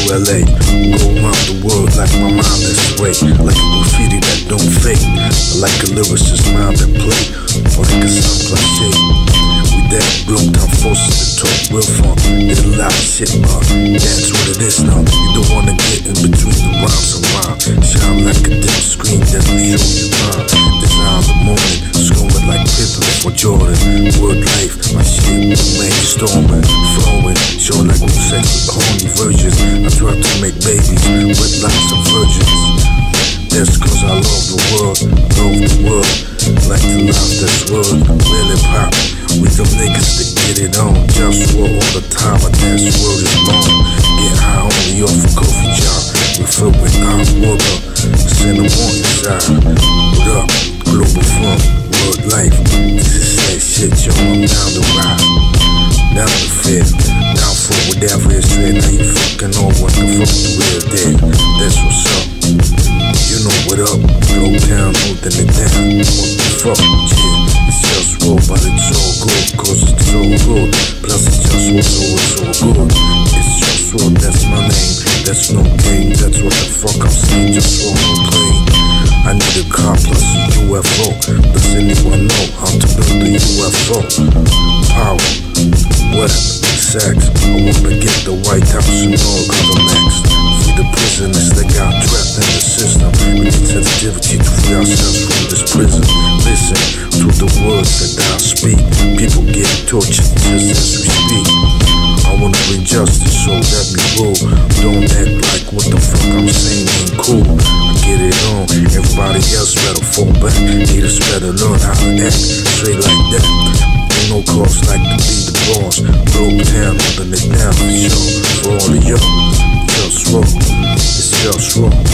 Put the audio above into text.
LA. Go around the world like my mind that's straight. Like a graffiti that don't fake. Like a lyricist mind that play. Or like a sound cliche. We that broke down forces to talk real fun. Did a lot of shit, but that's what it is now. You don't wanna get in between the rhymes and rhyme. Shine like a dim screen that leaves your time. Design the moment, screaming like Pippen for Jordan. Word life, my shit brainstorming, flowing. Show like no sex with horny virgins. I try to make babies with lots of virgins. That's cause I love the world, like the life that's world, really pop. We them niggas that get it on, JustWar all the time, and that's word is long. Get high only off a coffee job, we fill with hot water, send them on inside. What up, Globalfirm, world life, this is that shit, yo, I'm down to ride, down to fit, down for whatever it's said. Now you fucking on what the fuck the real dead, that's what's up. You know what up, Glow Town, holding it down. What the fuck, yeah, it's JustWar, but it's all good, cause it's so good. Plus it's JustWar, so it's all good. It's JustWar, that's my name, that's no game, that's what the fuck I'm saying, JustWar, no plane. I need a car plus a UFO. Does anyone know how to build a UFO? Power, weather, sex. I wanna get the White House and all other next. The prisoners that got trapped in the system. We need sensitivity to free ourselves from this prison. Listen to the words that I speak. People get tortured just as we speak. I wanna bring justice, so let me rule. Don't act like what the fuck I'm saying ain't cool. I get it on, everybody else better fall back. Haters better learn how to act straight like that. Ain't no cause like to be the boss. Broke town, holding it down for sure. For all of y'all, JustWar, it's JustWar.